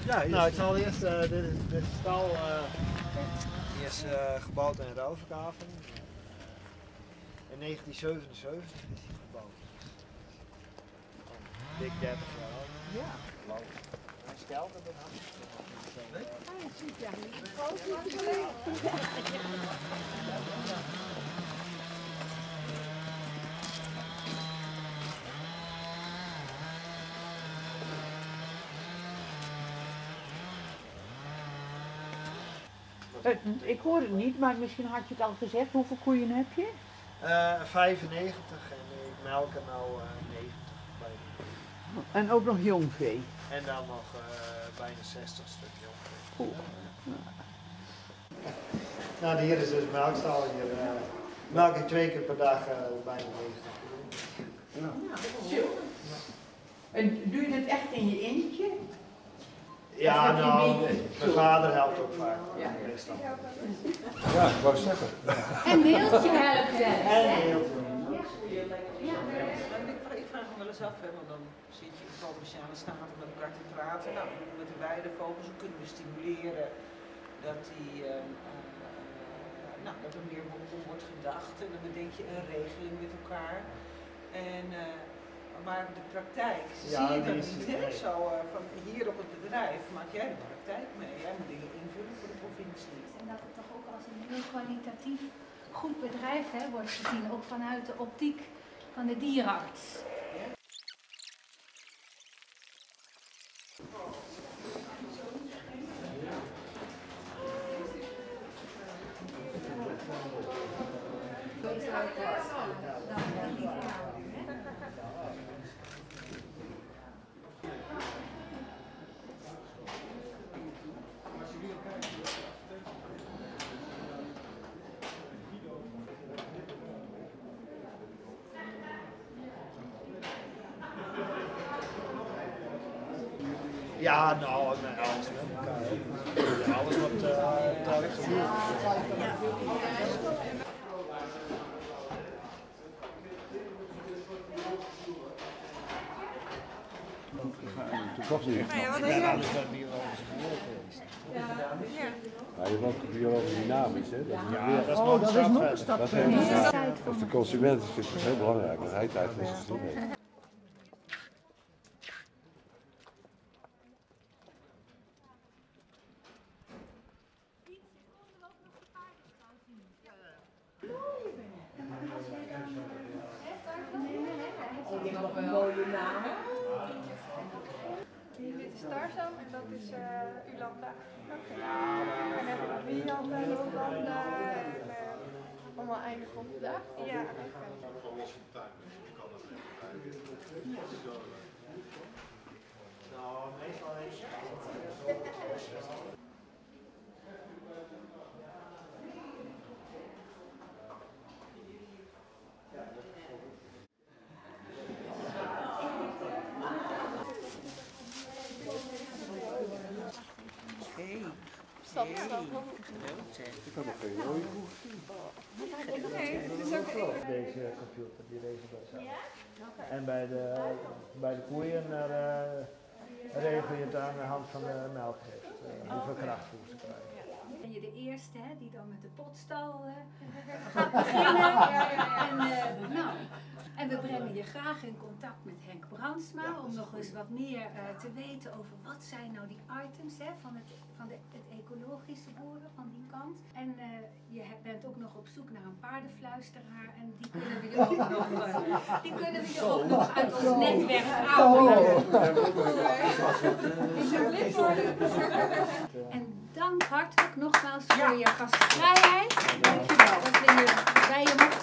Ja, nou, het zal eerst, de stal die is gebouwd in Ruiverkaven. In 1977 is die gebouwd. Dik 30 jaar oud. Ja. Blauw. Hij stelt het eraf. Ik hoor het niet, maar misschien had je het al gezegd. Hoeveel koeien heb je? 95 en ik melk er nou 90 bij. En ook nog jongvee? En dan nog bijna 60 stuk jongvee. Nou, hier is dus melkstal. Hier melk ik 2 keer per dag bijna 90 koeien. Ja. En doe je dit echt in je eentje? Ja, nou, mijn vader helpt ook vaak. Ja. Meestal. Ja, ik wou zeggen. En Neeltje helpt wel. Ik vraag me wel eens af, hè, want dan zit je in provinciale staten met elkaar te praten. Nou, met de weidevogels hoe kunnen we stimuleren dat, dat er meer om wordt gedacht. En dan bedenk je een regeling met elkaar. Maar de praktijk, zie je dat niet, hè? Zo, van hier op het bedrijf maak jij de praktijk mee. Jij moet dingen invullen voor de provincie. En dat het toch ook als een heel kwalitatief goed bedrijf wordt gezien, ook vanuit de optiek van de dierenarts. Ja, nou, alles met elkaar. Ja, alles wat duidelijk gebeurt. Toch niet. Ja, wat is dat biologisch geboren geweest? Ja, je wordt biologisch dynamisch, hè? Ja, dat is nog een stap verder. Dat heeft voor de consument is het heel belangrijk, dat hij tijd voor zijn doen heeft. Dit is Tarzan en dat is Ulanda. En dan hebben we Wielanda, Lolanda en allemaal eindigen op de dag. Ja, Nou, meestal heeft Ik had nog geen rode koe. deze computer die regelt dat zelf. En bij de koeien regel je het aan de hand van de melkgeest. Hoeveel krachtvoer ze krijgen. Ben je de eerste die dan met de potstal gaat beginnen. En we brengen je graag in contact met Henk Brandsma om nog eens wat meer te weten over wat zijn nou die items van het ecologische boeren van die kant. En je bent ook nog op zoek naar een paardenfluisteraar en die kunnen we je ook nog uit ons netwerk aanbieden. En dank hartelijk nogmaals voor je gastvrijheid. Dankjewel dat we je bij je mochten